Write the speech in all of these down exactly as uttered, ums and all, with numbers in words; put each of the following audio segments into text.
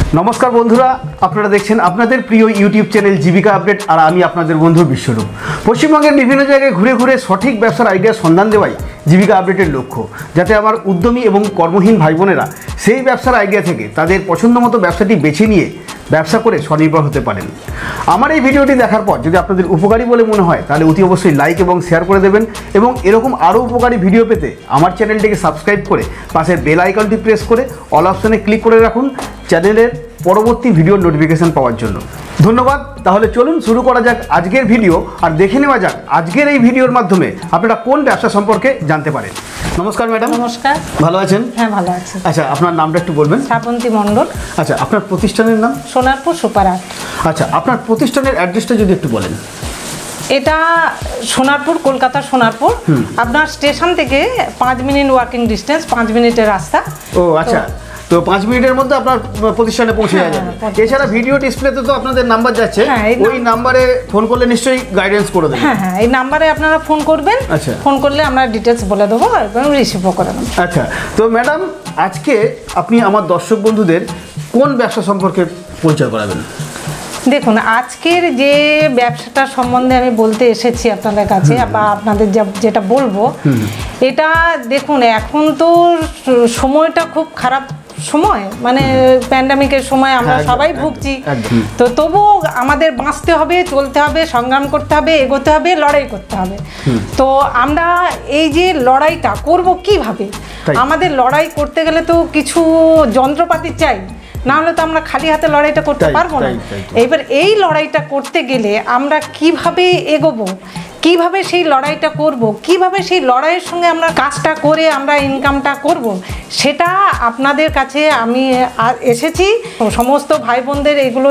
नमस्कार बंधुरा আপনারা দেখছেন আপনাদের প্রিয় ইউটিউব চ্যানেল জীবিকা আপডেট আর আমি আপনাদের বন্ধু বিশ্বরূপ। পশ্চিমবঙ্গের বিভিন্ন জায়গায় ঘুরে ঘুরে সঠিক ব্যবসার আইডিয়ার সন্ধান দেওয়াই জীবিকা আপডেটের লক্ষ্য, যাতে আমার উদ্যমী এবং কর্মহীন ভাই বোনেরা সেই ব্যবসার আইডিয়া থেকে তাদের পছন্দমতো ব্যবসাটি বেছে নিয়ে ব্যবসা করে স্বনির্ভর হতে পারেন। আমার এই ভিডিওটি দেখার পর যদি আপনাদের উপকারী বলে মনে হয় তাহলে অতি অবশ্যই লাইক এবং শেয়ার করে দেবেন এবং এরকম আরও উপকারী ভিডিও পেতে আমার চ্যানেলটিকে সাবস্ক্রাইব করে পাশের বেল আইকনটি প্রেস করে অল অপশনে ক্লিক করে রাখুন চ্যানেলের পরবর্তী ভিডিওর নোটিফিকেশন পাওয়ার জন্য। ধন্যবাদ। তাহলে চলুন শুরু করা যাক আজকের ভিডিও আর দেখে নেওয়া যাক আজকের এই ভিডিওর মাধ্যমে আপনারা কোন ব্যবসা সম্পর্কে জানতে পারেন। নমস্কার ম্যাডাম। নমস্কার। ভালো আছেন? হ্যাঁ ভালো আছি। আচ্ছা, আপনার নামটা একটু বলবেন? শ্রাবন্তী মণ্ডল। আচ্ছা, আপনার প্রতিষ্ঠানের নাম? Sonarpur super art. আচ্ছা, আপনার প্রতিষ্ঠানের অ্যাড্রেসটা যদি একটু বলেন। এটা সোনারপুর, কলকাতা সোনারপুর। আপনার স্টেশন থেকে পাঁচ মিনিট ওয়াকিং ডিস্টেন্স, পাঁচ মিনিটের রাস্তা। ও আচ্ছা, তো পাঁচ মিনিটের মধ্যে আপনার প্রতিষ্ঠানে পৌঁছে যাওয়া যাবে। এছাড়া ভিডিও ডিসপ্লেতে তো আপনাদের নাম্বার যাচ্ছে, ওই নাম্বারে ফোন করলে নিশ্চয়ই গাইডেন্স করে দেবেন। হ্যাঁ হ্যাঁ, এই নাম্বারে আপনারা ফোন করবেন। আচ্ছা, ফোন করলে আমরা ডিটেলস বলে দেবো এবং রিসিভও করে নেব। আচ্ছা, তো ম্যাডাম আজকে আপনি আমার দর্শক বন্ধুদের কোন ব্যবসা সম্পর্কে পরিচয় করাবেন? দেখুন, আজকের যে ব্যবসাটা সম্বন্ধে আমি বলতে এসেছি আপনাদের কাছে বা আপনাদের যেটা বলবো, এটা দেখুন এখন তো সময়টা খুব খারাপ সময়, মানে প্যান্ডামিকের সময় আমরা সবাই ভুগছি। তো তবুও আমাদের বাঁচতে হবে, চলতে হবে, সংগ্রাম করতে হবে, এগোতে হবে, লড়াই করতে হবে। তো আমরা এই যে লড়াইটা করব কিভাবে, আমাদের লড়াই করতে গেলে তো কিছু যন্ত্রপাতি চাই, না হলে তো আমরা খালি হাতে লড়াইটা করতে পারবো না। এবার এই লড়াইটা করতে গেলে আমরা কিভাবে এগোবো, কিভাবে সেই লড়াইটা করব, কিভাবে সেই লড়াইয়ের সঙ্গে আমরা কাজটা করে আমরা ইনকামটা করব, সেটা আপনাদের কাছে আমি এসেছি। সমস্ত ভাই বোনদের এগুলো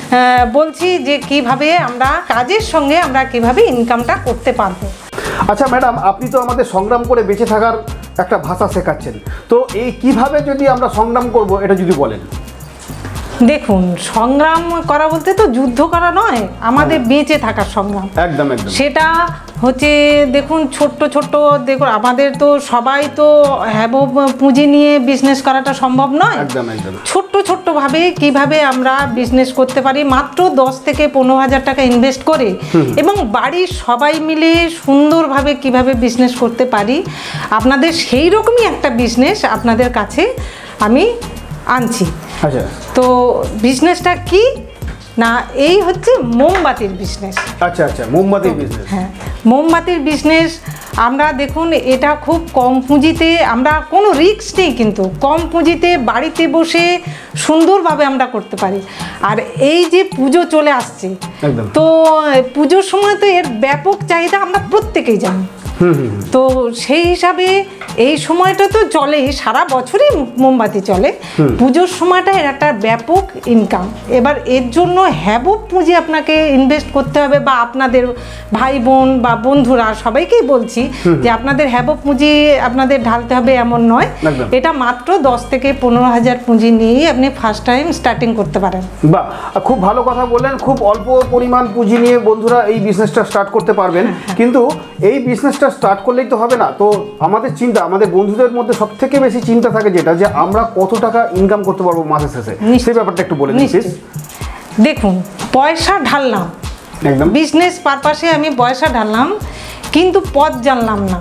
বলছি যে কিভাবে আমরা কাজের সঙ্গে আমরা কিভাবে ইনকামটা করতে পারবো। আচ্ছা ম্যাডাম, আপনি তো আমাদের সংগ্রাম করে বেঁচে থাকার একটা ভাষা শেখাচ্ছেন, তো এই কিভাবে যদি আমরা সংগ্রাম করব এটা যদি বলেন। দেখুন, সংগ্রাম করা বলতে তো যুদ্ধ করা নয়, আমাদের বেঁচে থাকার সংগ্রাম। একদম একদম। সেটা হচ্ছে দেখুন, ছোট্ট ছোট্ট দেখুন, আমাদের তো সবাই তো হ্যাবো পুঁজি নিয়ে বিজনেস করাটা সম্ভব নয়। একদম একদম। ছোট্ট ছোট্টভাবে কিভাবে আমরা বিজনেস করতে পারি, মাত্র দশ থেকে পনেরো হাজার টাকা ইনভেস্ট করে এবং বাড়ির সবাই মিলে সুন্দরভাবে কিভাবে বিজনেস করতে পারি, আপনাদের সেই রকমই একটা বিজনেস আপনাদের কাছে আমি আনছি। আচ্ছা, তো বিজনেসটা কি না, এই হচ্ছে মোমবাতির বিজনেস। আচ্ছা আচ্ছা, মোমবাতির বিজনেস। হ্যাঁ, মোমবাতির বিজনেস। আমরা দেখুন, এটা খুব কম পুঁজিতে, আমরা কোনো রিস্ক নেই, কিন্তু কম পুঁজিতে বাড়িতে বসে সুন্দরভাবে আমরা করতে পারি। আর এই যে পুজো চলে আসছে, তো পুজোর সময় তো এর ব্যাপক চাহিদা আমরা প্রত্যেকেই জানি। তো সেই হিসাবে এই সময়টা তো চলেই, সারা বছরই মোমবাতি চলে, পুজোর সময়টা এর একটা ব্যাপক ইনকাম। এবার এর জন্য হ্যাবক পুঁজি আপনাকে ইনভেস্ট করতে হবে, বা আপনাদের ভাই বোন বা বন্ধুরা সবাইকেই বলছি যে আপনাদের হ্যাবক পুঁজি আপনাদের ঢালতে হবে এমন নয়। এটা মাত্র দশ থেকে পনেরো হাজার পুঁজি নিয়েই আপনি ফার্স্ট টাইম স্টার্টিং করতে পারেন। বাহ, খুব ভালো কথা বললেন। খুব অল্প পরিমাণ পুঁজি নিয়ে বন্ধুরা এই বিজনেসটা স্টার্ট করতে পারবেন। কিন্তু এই বিজনেসটা স্টার্ট করলেই তো হবে না, তো আমাদের চিন্তা, আমাদের বন্ধুদের মধ্যে সব থেকে বেশি চিন্তা থাকে যেটা, যে আমরা কত টাকা ইনকাম করতে পারবো মাসের শেষে, সেই ব্যাপারটা একটু বলে দিন প্লিজ। দেখুন, পয়সা ঢাললাম, একদম বিজনেস পারপাসে আমি পয়সা ঢাললাম, কিন্তু পথ জানলাম না,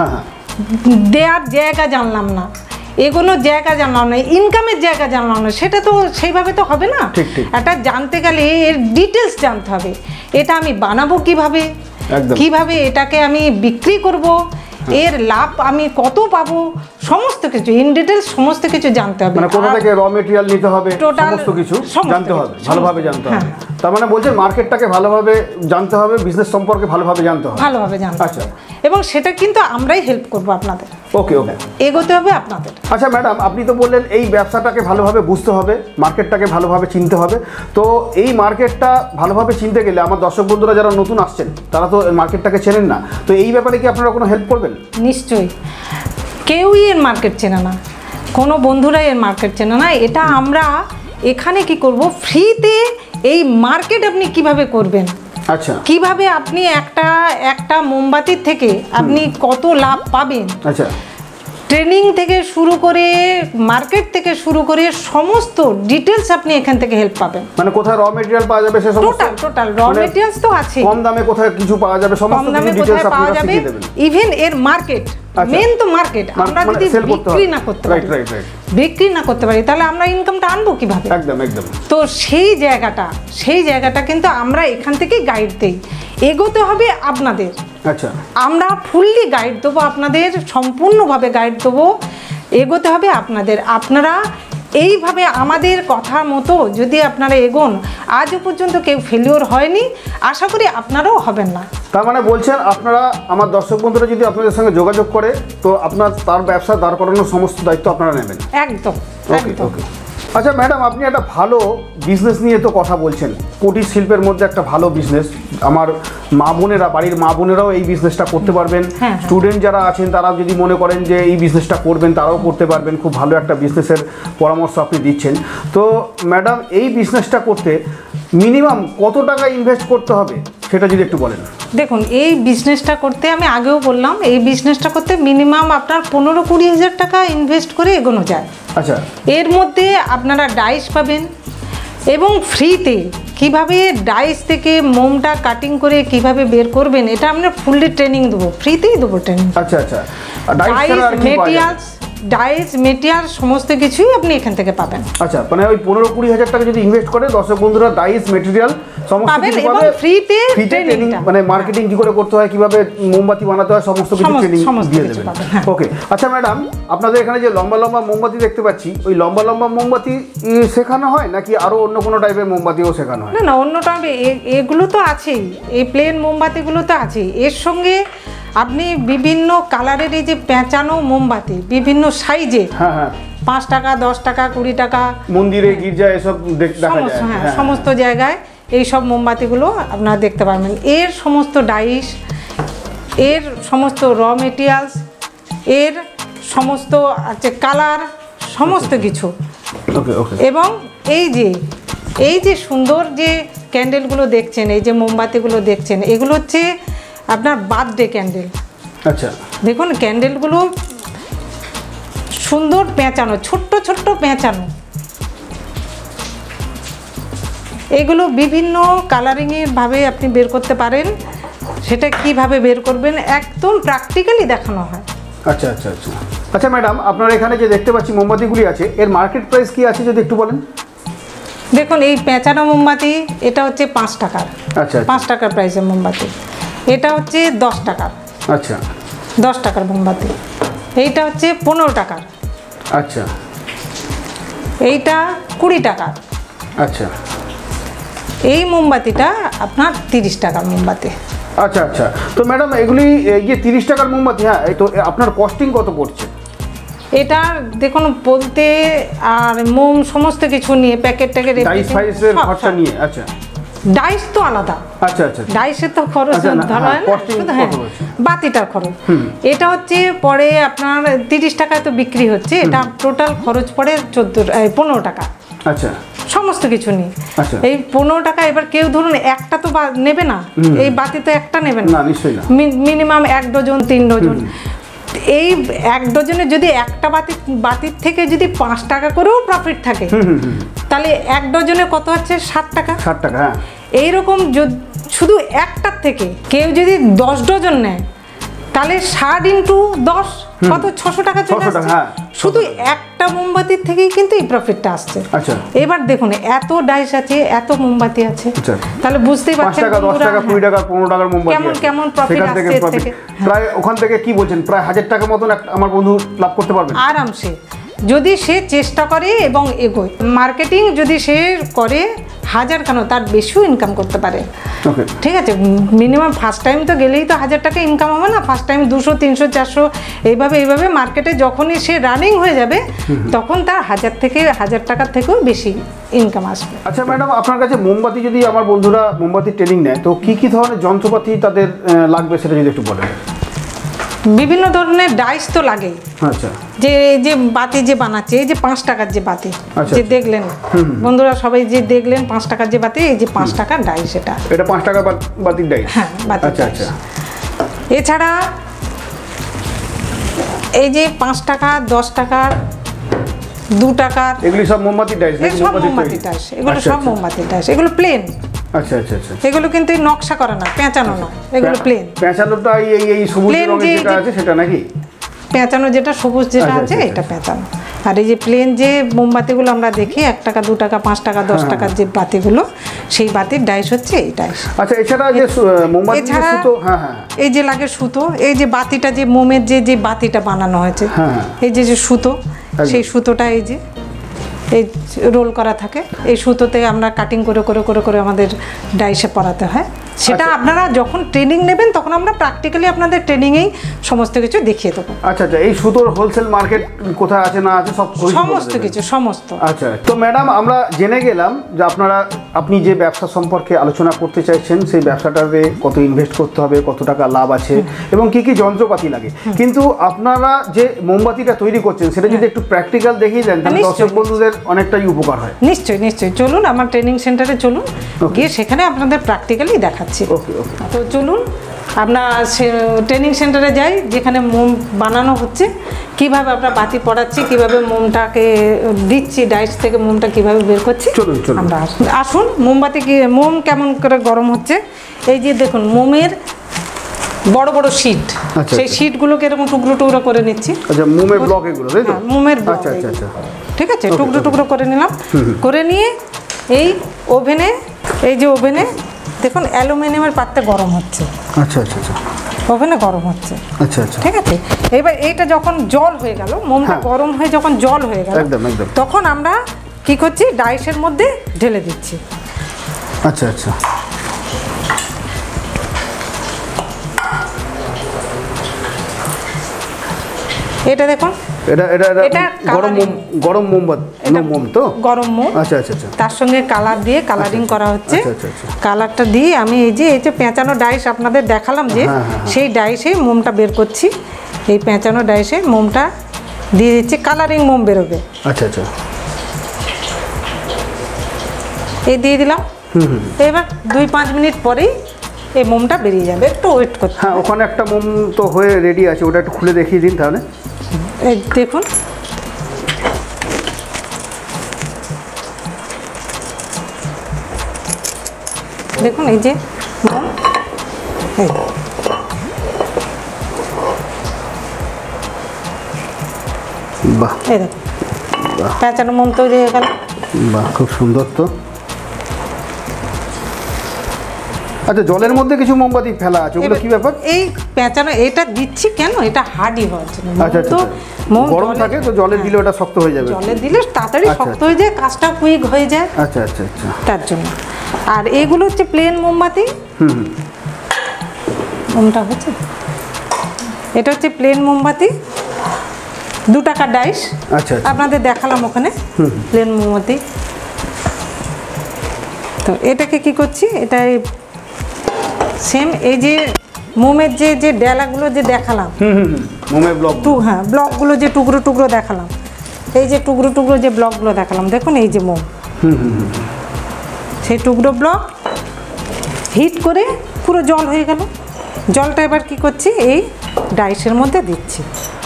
দেওয়ার জায়গা জানলাম না, এগোনোর জায়গা জানলাম না, ইনকামের জায়গা জানলাম না, সেটা তো সেইভাবে তো হবে না। এটা জানতে গেলে এর ডিটেলস জানতে হবে। এটা আমি বানাবো কিভাবে, কিভাবে এটাকে আমি বিক্রি করব, এর লাভ আমি কত পাবো, সমস্ত কিছু ইন ডিটেলস সমস্ত কিছু জানতে হবে। মানে কোথা থেকে র মেটেরিয়াল নিতে হবে, সমস্ত কিছু জানতে হবে, ভালোভাবে জানতে হবে। তার মানে বলছেন মার্কেটটাকে ভালোভাবে জানতে হবে, বিজনেস সম্পর্কে ভালোভাবে জানতে হবে, ভালোভাবে জানতে হবে। আচ্ছা, এবং সেটা কিন্তু আমরাই হেল্প করব আপনাদের। ওকে ওকে, এগোতে হবে আপনাদের। আচ্ছা ম্যাডাম, আপনি তো বললেন এই ব্যবসাটাকে ভালোভাবে বুঝতে হবে, মার্কেটটাকে ভালোভাবে চিনতে হবে। তো এই মার্কেটটা ভালোভাবে চিনতে গেলে আমার দর্শক বন্ধুরা যারা নতুন আসছেন তারা তো মার্কেটটাকে চেনেন না, তো এই ব্যাপারে কি আপনারা কোনো হেল্প করবেন? নিশ্চয়ই, কেউই এর মার্কেট চেনে না, কোনো বন্ধুরাই এর মার্কেট চেনে না। এটা আমরা এখানে কি করব, ফ্রিতে এই মার্কেট আপনি কিভাবে করবেন, আচ্ছা কিভাবে আপনি একটা একটা মোমবাতির থেকে আপনি কত লাভ পাবেন, আচ্ছা ট্রেনিং থেকে শুরু করে মার্কেট থেকে শুরু করে সমস্ত ডিটেলস আপনি এখান থেকে হেল্প পাবেন। মানে কোথায় র মেটেরিয়াল পাওয়া যাবে সে সমস্ত টোটাল টোটাল র মেটেরিয়ালস তো আছে, কম দামে কোথায় কিছু পাওয়া যাবে সমস্ত কিছু ডিটেলস আপনারা শিখিয়ে দেবেন। ইভেন এর মার্কেট, মেন তো মার্কেট। আমরা যদি বিক্রি না করতে পারি, রাইট রাইট রাইট বিক্রি না করতে পারি তাহলে আমরা ইনকামটা আনবো কিভাবে? একদম একদম। তো সেই জায়গাটা সেই জায়গাটা কিন্তু আমরা এখান থেকে গাইড দেই। এগোতে হবে আপনাদের। আচ্ছা, আমরা ফুললি গাইড দেবো আপনাদের, সম্পূর্ণভাবে গাইড দেবো। এগোতে হবে আপনাদের। আপনারা এইভাবে আমাদের কথা মতো যদি আপনারা এগোন, আজও পর্যন্ত কেউ ফেলিওর হয়নি, আশা করি আপনারাও হবেন না। তার মানে বলছেন আপনারা, আমার দর্শক বন্ধুরা যদি আপনাদের সঙ্গে যোগাযোগ করে তো আপনার তার ব্যবসা দাঁড় করানোর সমস্ত দায়িত্ব আপনারা নেবেন? একদম ওকে একদম। ওকে। আচ্ছা ম্যাডাম, আপনি একটা ভালো বিজনেস নিয়ে তো কথা বলছেন, কুটির শিল্পের মধ্যে একটা ভালো বিজনেস। আমার মা বোনেরা, বাড়ির মা বোনেরাও এই বিজনেসটা করতে পারবেন। স্টুডেন্ট যারা আছেন তারা যদি মনে করেন যে এই বিজনেসটা করবেন, তারাও করতে পারবেন। খুব ভালো একটা বিজনেসের পরামর্শ আপনি দিচ্ছেন। তো ম্যাডাম, এই বিজনেসটা করতে মিনিমাম কত টাকা ইনভেস্ট করতে হবে সেটা যদি একটু বলেন। দেখুন, এই বিজনেসটা করতে আমি আগেও বললাম, এই বিজনেসটা করতে মিনিমাম আপনার পনেরো কুড়ি হাজার টাকা ইনভেস্ট করে এগোনো যায়। আচ্ছা, এর মধ্যে আপনারা ডাইস পাবেন এবং ফ্রিতে কিভাবে ডাইস থেকে মোমটা কাটিং করে কিভাবে বের করবেন এটা আমরা ফুললি ট্রেনিং দেবো, ফ্রিতেই দেবো ট্রেনিং। আচ্ছা আচ্ছা। ডাইস মেটেরিয়ালস ডাইস মেটেরিয়াল সমস্ত কিছুই আপনি এখান থেকে পাবেন। আচ্ছা, মানে ওই পনেরো কুড়ি হাজার টাকা যদি ইনভেস্ট করে দর্শক বন্ধুরা ডাইস মেটেরিয়াল সমস্ত কিছু পাবে ফ্রিতে। ট্রেনিং মানে মার্কেটিং কি করে করতে হয়, কিভাবে মোমবাতি বানাতে হয়, সমস্ত কিছু ট্রেনিং দিয়ে দেবেন। ওকে। আচ্ছা ম্যাডাম, আপনাদের এখানে যে লম্বা লম্বা মোমবাতি দেখতে পাচ্ছি, ওই লম্বা লম্বা মোমবাতি শেখানো হয় নাকি আরো অন্য কোনো টাইপের মোমবাতিও শেখানো হয়? না না, অন্য টাইপের এগুলো তো আছেই, এই প্লেন মোমবাতিগুলো তো আছেই। এর সঙ্গে আপনি বিভিন্ন কালারের এই যে পেঁচানো মোমবাতি বিভিন্ন সাইজে, হ্যাঁ হ্যাঁ, পাঁচ টাকা দশ টাকা কুড়ি টাকা মন্দিরে গির্জা এসব দেখা যায়। হ্যাঁ, সমস্ত জায়গায় এই সব মোমবাতিগুলো আপনারা দেখতে পারবেন। এর সমস্ত ডাইস, এর সমস্ত র মেটেরিয়ালস, এর সমস্ত আছে কালার, সমস্ত কিছু। ওকে ওকে। এবং এই যে এই যে সুন্দর যে ক্যান্ডেলগুলো দেখছেন, এই যে মোমবাতিগুলো দেখছেন, এগুলো হচ্ছে আপনার বার্থডে ক্যান্ডেল। আচ্ছা, দেখুন ক্যান্ডেলগুলো সুন্দর পেঁচানো, ছোট্ট ছোট্ট পেঁচানো। এগুলো বিভিন্ন কালারিংয়ের ভাবে আপনি বের করতে পারেন। সেটা কিভাবে বের করবেন একদম প্র্যাকটিক্যালি দেখানো হয়। আচ্ছা আচ্ছা আচ্ছা। আচ্ছা ম্যাডাম, আপনার এখানে যে দেখতে পাচ্ছি মোমবাতিগুলি আছে, এর মার্কেট প্রাইস কি আছে যদি একটু বলেন? দেখুন, এই পেঁচানো মোমবাতি এটা হচ্ছে পাঁচ টাকার। আচ্ছা, পাঁচ টাকার প্রাইসের মোমবাতি। এটা হচ্ছে দশ টাকার। আচ্ছা, দশ টাকার মোমবাতি। এইটা হচ্ছে পনেরো টাকার। আচ্ছা, এইটা কুড়ি টাকার। আচ্ছা, এই মোমবাতিটা আপনার তিরিশ টাকার মোমবাতি। আচ্ছা আচ্ছা। তো ম্যাডাম, এগুলি এই যে তিরিশ টাকার মোমবাতি, হ্যাঁ, তো আপনার কস্টিং কত পড়ছে? এটা দেখুন বলতে আর মোম সমস্ত কিছু নিয়ে প্যাকেট ট্যাকেট ডাইস ফাইসের খরচা নিয়ে। আচ্ছা, ডাইস তো আলাদা। আচ্ছা আচ্ছা। ডাইসের তো খরচ ধরা হয় না, হ্যাঁ, বাতিটার খরচ। এটা হচ্ছে পরে আপনার তিরিশ টাকায় তো বিক্রি হচ্ছে, এটা টোটাল খরচ পড়ে চোদ্দ পনেরো টাকা। আচ্ছা, সমস্ত কিছু নিয়ে এই পনেরো টাকা। এবার কেউ ধরুন একটা তো নেবে না, এই বাতি তো একটা নেবে না, নিশ্চয়ই না, মিনিমাম এক ডজন তিন ডজন। এই এক ডজনে যদি একটা বাতি বাতির থেকে যদি পাঁচ টাকা করেও প্রফিট থাকে, তাহলে এক ডজনে কত হচ্ছে? ষাট টাকা। ষাট টাকা, হ্যাঁ। এইরকম শুধু একটার থেকে কেউ যদি দশ ডজন নেয়, তাহলে ষাট ইন্টু দশ কত? ছশো টাকা চলে আসছে শুধু একটা মোমবাতির থেকেই কিন্তু এই প্রফিটটা আসছে। আচ্ছা, এবার দেখুন এত ডাইস আছে, এত মোমবাতি আছে, তাহলে বুঝতেই পারছেন দশ টাকা কুড়ি টাকা পনেরো টাকার মোমবাতি কেমন কেমন প্রফিট আসছে এর থেকে। প্রায় ওখান থেকে কি বলছেন, প্রায় হাজার টাকা মতন আমার বন্ধু লাভ করতে পারবে আরামসে, যদি সে চেষ্টা করে এবং এগোয়। মার্কেটিং যদি সে করে, হাজার কেন তার বেশিও ইনকাম করতে পারে। ঠিক আছে, মিনিমাম ফার্স্ট টাইম তো গেলেই তো হাজার টাকা ইনকাম হবে না। ফার্স্ট টাইম দুশো তিনশো চারশো এইভাবে এইভাবে মার্কেটে যখনই সে রানিং হয়ে যাবে, তখন তার হাজার থেকে হাজার টাকার থেকেও বেশি ইনকাম আসবে। আচ্ছা ম্যাডাম, আপনার কাছে মোমবাতি যদি আমার বন্ধুরা মোমবাতি ট্রেনিং নেয়, তো কি কি ধরনের যন্ত্রপাতি তাদের লাগবে সেটা যদি একটু বলেন। বিভিন্ন ধরনের ডাইস তো লাগেই। আচ্ছা, যে এই যে বাতি যে বানাচ্ছে, এই যে পাঁচ টাকার যে বাতি যে দেখলেন বন্ধুরা সবাই যে দেখলেন, পাঁচ টাকার যে বাতি, এই যে পাঁচ টাকার ডাইস, এটা এটা পাঁচ টাকা বাতির ডাইস। হ্যাঁ, বাতি। আচ্ছা আচ্ছা। এছাড়া এই যে পাঁচ টাকা দশ টাকার দু টাকার এগুলি সব মোমবাতি ডাইস, সব মোমবাতি ডাইস, এগুলো সব মোমবাতি ডাইস, এগুলো প্লেন। আচ্ছা আচ্ছা আচ্ছা, এগুলো কিন্তু নকশা করা না, পেঁচানো না, এগুলো প্লেন। পেঁচানোটা এই এই সবুজ রঙের যেটা আছে সেটা নাকি? পেঁচানো যেটা সবুজ যেটা আছে এটা পেঁচানো। আর এই যে প্লেন যে মোমবাতিগুলো আমরা দেখি এক টাকা দু টাকা পাঁচ টাকা দশ টাকার যে বাতিগুলো, সেই বাতির ডাইস হচ্ছে এই ডাইস। আচ্ছা, এছাড়া যে মোমবাতি সুতো, হ্যাঁ হ্যাঁ, এই যে লাগে সুতো, এই যে বাতিটা যে মোমের যে যে বাতিটা বানানো হয়েছে, হ্যাঁ, এই যে যে সুতো, সেই সুতোটা এই যে এই রোল করা থাকে, এই সুতোতে আমরা কাটিং করে করে করে করে আমাদের ডাইসে পরাতে হয়। সেটা আপনারা যখন ট্রেনিং নেবেন তখন আমরা প্র্যাকটিক্যালি আপনাদের ট্রেনিংয়েই সমস্ত কিছু দেখিয়ে দেবো। আচ্ছা আচ্ছা, এই সুতোর হোলসেল মার্কেট কোথায় আছে না আছে সব সমস্ত কিছু সমস্ত। আচ্ছা, তো ম্যাডাম আমরা জেনে গেলাম যে আপনারা আপনি যে ব্যবসা সম্পর্কে আলোচনা করতে চাইছেন, সেই ব্যবসাটাতে কত ইনভেস্ট করতে হবে, কত টাকা লাভ আছে এবং কি কি যন্ত্রপাতি লাগে, কিন্তু আপনারা যে মোমবাতিটা তৈরি করছেন সেটা যদি একটু প্র্যাকটিক্যাল দেখিয়ে দেন তাহলে দর্শক বন্ধুদের অনেকটাই উপকার হয়। নিশ্চয়ই নিশ্চয়ই, চলুন আমার ট্রেনিং সেন্টারে চলুন, গিয়ে সেখানে আপনাদের প্র্যাকটিক্যালি দেখাচ্ছি। ওকে ওকে, তো চলুন আমরা ট্রেনিং সেন্টারে যাই, যেখানে মোম বানানো হচ্ছে, কিভাবে আমরা বাতি পড়াচ্ছি, কিভাবে মোমটাকে দিচ্ছি, ডাইস থেকে মোমটা কিভাবে বের করছি। চলুন চলুন আমরা আসুন, মোমবাতি কি মোম কেমন করে গরম হচ্ছে। এই যে দেখুন মোমের বড় বড় শীট, সেই শীটগুলোকে এরকম টুকরো টুকরো করে নিচ্ছি। আচ্ছা, মোমের ব্লক এগুলো, তাই তো? মোমের ব্লক। আচ্ছা আচ্ছা আচ্ছা, ঠিক আছে, টুকরো টুকরো করে নিলাম, করে নিয়ে এই ওভেনে, এই যে ওভেনে দেখুন অ্যালুমিনিয়ামের পাত্রে গরম হচ্ছে। আচ্ছা আচ্ছা আচ্ছা, ওভেনে গরম হচ্ছে। আচ্ছা আচ্ছা, ঠিক আছে, এবার এইটা যখন জল হয়ে গেল, মোমটা গরম হয়ে যখন জল হয়ে গেল, একদম একদম, তখন আমরা কি করছি, ডাইসের মধ্যে ঢেলে দিচ্ছি। আচ্ছা আচ্ছা, এটা দেখুন, এটা এটা এটা গরম মোম, গরম মোমবাতি, মোম তো গরম মোম। আচ্ছা আচ্ছা আচ্ছা, তার সঙ্গে কালার দিয়ে কালারিং করা হচ্ছে। কালারটা দিয়ে আমি এই যে এই যে পেঁচানো ডাইস আপনাদের দেখালাম যে, সেই ডাইসে মোমটা বের করছি। এই পেঁচানো ডাইসে মোমটা দিয়ে দিচ্ছি, কালারিং মোম বেরোবে। আচ্ছা আচ্ছা, এই দিয়ে দিলাম। এবার দুই পাঁচ মিনিট পরেই এই মোমটা বেরিয়ে যাবে, একটু ওয়েট করতে। হ্যাঁ, ওখানে একটা মোম তো হয়ে রেডি আছে, ওটা একটু খুলে দেখিয়ে দিন তাহলে। এই দেখুন, দেখুন এই যে মোম, এই বাহ, এই দেখুন পেঁচানো মোম তৈরি হয়ে গেল। বাহ, খুব সুন্দর তো। আচ্ছা, জলের মধ্যে কিছু মোমবাতি ফেলা আছে, ওগুলো কি ব্যাপার? এই পেঁচানো এটা দিচ্ছি কেন, এটা হার্ডি হওয়ার জন্য। আচ্ছা আচ্ছা, গরম থাকে তো, জলে দিলে ওটা শক্ত হয়ে যাবে। জলে দিলে তাড়াতাড়ি শক্ত হয়ে যায়, কাজটা কুইক হয়ে যায়। আচ্ছা আচ্ছা আচ্ছা, তার জন্য। আর এগুলো হচ্ছে প্লেন মোমবাতি। হুম, মোমটা হচ্ছে, এটা হচ্ছে প্লেন মোমবাতি, দু টাকা ডাইস। আচ্ছা, আপনাদের দেখালাম ওখানে প্লেন মোমবাতি। তো এটাকে কি করছি, এটা সেম এই যে মোমের যে যে ডেলাগুলো যে দেখালাম, মোমের ব্লক, হ্যাঁ ব্লকগুলো যে টুকরো টুকরো দেখালাম, এই যে টুকরো টুকরো যে ব্লকগুলো দেখালাম, দেখুন এই যে মোম, সেই টুকরো ব্লক হিট করে পুরো জল হয়ে গেল। জলটা এবার কি করছি, এই ডাইসের মধ্যে দিচ্ছি।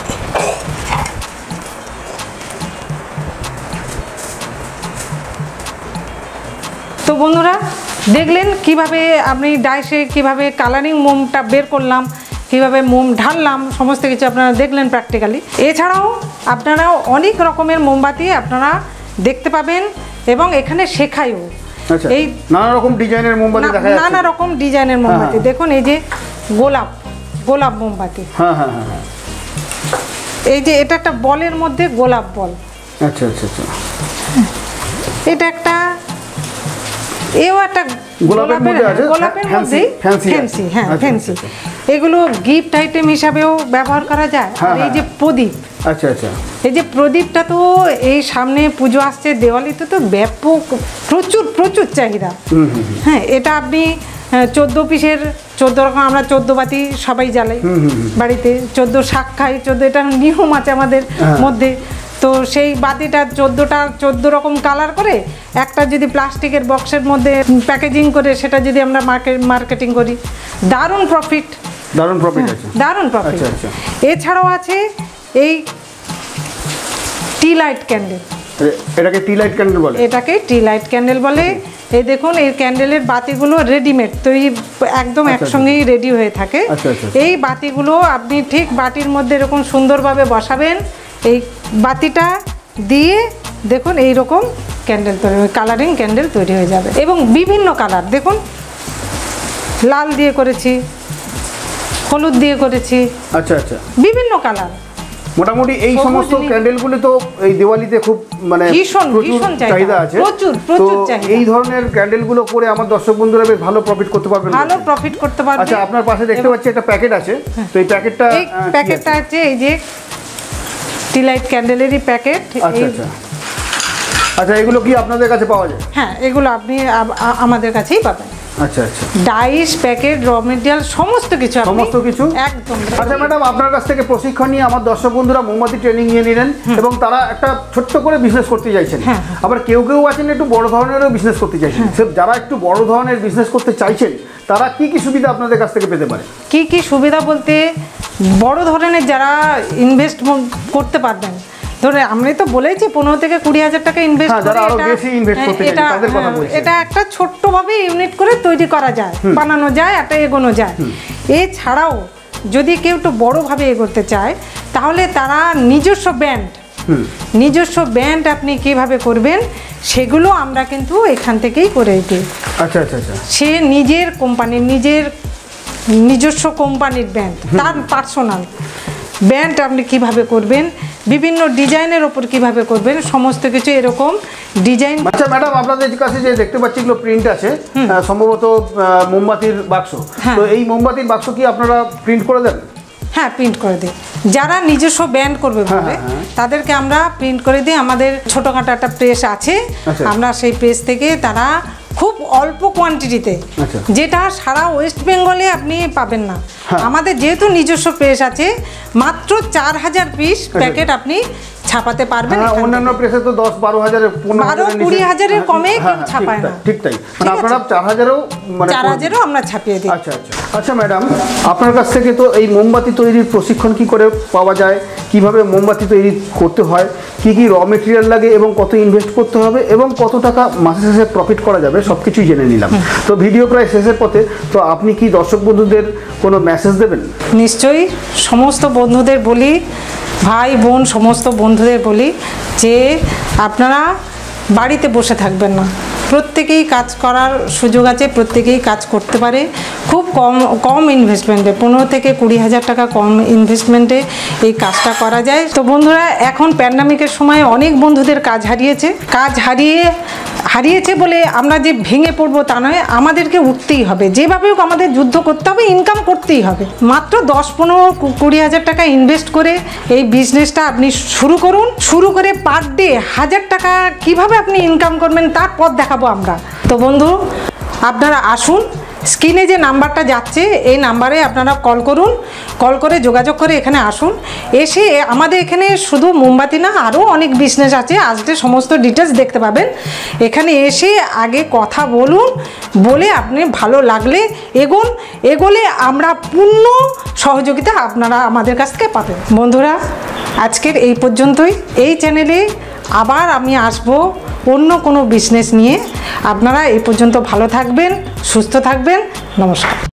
তো বন্ধুরা দেখলেন কিভাবে আপনি ডাইসে কিভাবে কালারিং মোমটা বের করলাম, কিভাবে মোম ঢাললাম, সমস্ত কিছু আপনারা দেখলেন প্র্যাকটিক্যালি। এছাড়াও আপনারাও অনেক রকমের মোমবাতি আপনারা দেখতে পাবেন এবং এখানে শেখাইও। এই নানা রকম ডিজাইনের মোমবাতি দেখা যাচ্ছে, নানা রকম ডিজাইনের মোমবাতি। দেখুন এই যে গোলাপ, গোলাপ মোমবাতি। হ্যাঁ হ্যাঁ হ্যাঁ, এই যে এটা একটা বলের মধ্যে গোলাপ বল। আচ্ছা আচ্ছা আচ্ছা, এটা একটা, এও একটা গোলাপের মধ্যে আছে, গোলাপের মধ্যে ফ্যান্সি, হ্যাঁ ফ্যান্সি। এগুলো গিফট আইটেম হিসাবেও ব্যবহার করা যায়। আর এই যে প্রদীপ, আচ্ছা আচ্ছা, এই যে প্রদীপটা তো এই সামনে পুজো আসছে, দেওয়ালিতে তো ব্যাপক প্রচুর প্রচুর চাহিদা। হ্যাঁ, এটা আপনি চোদ্দ পিসের, চোদ্দ রকম, আমরা চোদ্দ বাতি সবাই জ্বালাই বাড়িতে, চোদ্দ শাক খাই, চোদ্দ, এটা নিয়ম আছে আমাদের মধ্যে। তো সেই বাতিটা চোদ্দোটা চোদ্দো রকম কালার করে একটা যদি প্লাস্টিকের বক্সের মধ্যে প্যাকেজিং করে সেটা যদি আমরা মার্কেট মার্কেটিং করি, দারুণ প্রফিট, দারুণ প্রফিট আছে, দারুণ প্রফিট। এছাড়াও আছে এই টি লাইট ক্যান্ডেল, এটাকে টি লাইট ক্যান্ডেল বলে, এটাকে টি লাইট ক্যান্ডেল বলে। এই দেখুন এই ক্যান্ডেলের বাতিগুলো রেডিমেড তৈরি, একদম একসঙ্গেই রেডি হয়ে থাকে। এই বাতিগুলো আপনি ঠিক বাটির মধ্যে এরকম সুন্দরভাবে বসাবেন, এই বাতিটা দিয়ে দেখুন এই রকম ক্যান্ডেল তৈরি, কালারিং ক্যান্ডেল তৈরি হয়ে যাবে। এবং বিভিন্ন কালার দেখুন, লাল দিয়ে করেছি, হলুদ দিয়ে করেছি, আচ্ছা আচ্ছা, বিভিন্ন কালার। মোটামুটি এই সমস্ত ক্যান্ডেলগুলি তো এই দিওয়ালিতে খুব মানে ভীষণ ভীষণ চাহিদা আছে, প্রচুর প্রচুর চাহিদা। এই ধরনের ক্যান্ডেলগুলো করে আমার দর্শক বন্ধুরা বেশ ভালো প্রফিট করতে পারবেন, ভালো প্রফিট করতে পারবে। আচ্ছা, আপনার পাশে দেখতে পাচ্ছি একটা প্যাকেট আছে, তো এই প্যাকেটটা এই প্যাকেটটা আছে, এই যে টি লাইট ক্যান্ডেলেরই প্যাকেট। আচ্ছা আচ্ছা আচ্ছা, এগুলো কি আপনাদের কাছে পাওয়া যায়? হ্যাঁ, এগুলো আপনি আমাদের কাছেই পাবেন। আচ্ছা আচ্ছা, ডাইস, প্যাকেট, র মেটেরিয়াল সমস্ত কিছু, সমস্ত কিছু একদম। আচ্ছা ম্যাডাম, আপনার কাছ থেকে প্রশিক্ষণ নিয়ে আমার দর্শক বন্ধুরা মোমবাতি ট্রেনিং নিয়ে নিলেন এবং তারা একটা ছোট্ট করে বিজনেস করতে চাইছেন। আবার কেউ কেউ আছেন একটু বড় ধরনেরও বিজনেস করতে চাইছেন। যারা একটু বড় ধরনের বিজনেস করতে চাইছেন তারা কি কি সুবিধা আপনাদের কাছ থেকে পেতে পারে? কি কি সুবিধা বলতে, বড় ধরনের যারা ইনভেস্ট করতে পারবেন, ধরে আমরা তো বলেছি পনেরো থেকে কুড়ি হাজার টাকা ইনভেস্ট করে এটা একটা ছোট্টভাবে ইউনিট করে তৈরি করা যায়, বানানো যায়, একটা এগোনো যায়। এছাড়াও যদি কেউ একটু বড়োভাবে এগোতে চায় তাহলে তারা নিজস্ব ব্যান্ড, নিজস্ব ব্যান্ড আপনি কিভাবে করবেন সেগুলো আমরা কিন্তু এখান থেকেই করে দিই। আচ্ছা আচ্ছা আচ্ছা, সে নিজের কোম্পানির, নিজের নিজস্ব কোম্পানির ব্যান্ড, তার পার্সোনাল ব্যান্ড আপনি কিভাবে করবেন, বিভিন্ন ডিজাইনের ওপর কিভাবে করবেন, সমস্ত কিছু এরকম ডিজাইন। আচ্ছা ম্যাডাম, আপনাদের কাছে যে দেখতে পাচ্ছি এগুলো প্রিন্ট আছে, সম্ভবত মোমবাতির বাক্স, তো এই মোমবাতির বাক্স কি আপনারা প্রিন্ট করে দেন? হ্যাঁ, প্রিন্ট করে দিই। যারা নিজস্ব ব্যান্ড করবে ভাবে তাদেরকে আমরা প্রিন্ট করে দিই। আমাদের ছোটোখাটো একটা প্রেস আছে, আমরা সেই প্রেস থেকে তারা খুব অল্প কোয়ান্টিটিতে, যেটা সারা ওয়েস্ট বেঙ্গলে আপনি পাবেন না, আমাদের যেহেতু নিজস্ব প্রেস আছে, মাত্র চার হাজার পিস প্যাকেট আপনি ছাপাতে পারবেন। অন্যান্য প্রেসে তো দশ বারো হাজারের বারো কুড়ি হাজারের কমে ছাপায় না। ঠিক তাই, মানে আপনারা চার হাজারও মানে চার হাজারও আমরা ছাপিয়ে দিই। আচ্ছা আচ্ছা আচ্ছা ম্যাডাম, আপনার কাছ থেকে তো এই মোমবাতি তৈরির প্রশিক্ষণ কি করে পাওয়া যায়, কিভাবে মোমবাতি তৈরি করতে হয়, কি কি র মেটেরিয়াল লাগে এবং কত ইনভেস্ট করতে হবে এবং কত টাকা মাসে শেষে প্রফিট করা যাবে সব কিছুই জেনে নিলাম। তো ভিডিও প্রায় শেষের পথে, তো আপনি কি দর্শক বন্ধুদের কোনো মেসেজ দেবেন? নিশ্চয়ই, সমস্ত বন্ধুদের বলি, ভাই বোন সমস্ত বন্ধুদের বলি যে আপনারা বাড়িতে বসে থাকবেন না, প্রত্যেকেই কাজ করার সুযোগ আছে, প্রত্যেকেই কাজ করতে পারে। খুব কম কম ইনভেস্টমেন্টে, পনেরো থেকে কুড়ি হাজার টাকা কম ইনভেস্টমেন্টে এই কাজটা করা যায়। তো বন্ধুরা, এখন প্যান্ডামিকের সময় অনেক বন্ধুদের কাজ হারিয়েছে, কাজ হারিয়ে হারিয়েছে বলে আমরা যে ভেঙে পড়বো তা নয়, আমাদেরকে উঠতেই হবে, যেভাবে হোক আমাদের যুদ্ধ করতে হবে, ইনকাম করতেই হবে। মাত্র দশ পনেরো কুড়ি হাজার টাকা ইনভেস্ট করে এই বিজনেসটা আপনি শুরু করুন। শুরু করে পার ডে হাজার টাকা কিভাবে আপনি ইনকাম করবেন তার পথ দেখাবো আমরা। তো বন্ধু, আপনারা আসুন, স্ক্রিনে যে নাম্বারটা যাচ্ছে এই নাম্বারে আপনারা কল করুন, কল করে যোগাযোগ করে এখানে আসুন। এসে আমাদের এখানে শুধু মোমবাতি না, আরও অনেক বিজনেস আছে, আসলে সমস্ত ডিটেলস দেখতে পাবেন। এখানে এসে আগে কথা বলুন, বলে আপনি ভালো লাগলে এগোন, এগোলে আমরা পূর্ণ সহযোগিতা আপনারা আমাদের কাছ থেকে পাবেন। বন্ধুরা, আজকের এই পর্যন্তই। এই চ্যানেলে আবার আমি আসবো অন্য কোনো বিজনেস নিয়ে। আপনারা এই পর্যন্ত ভালো থাকবেন, সুস্থ থাকবেন। নমস্কার।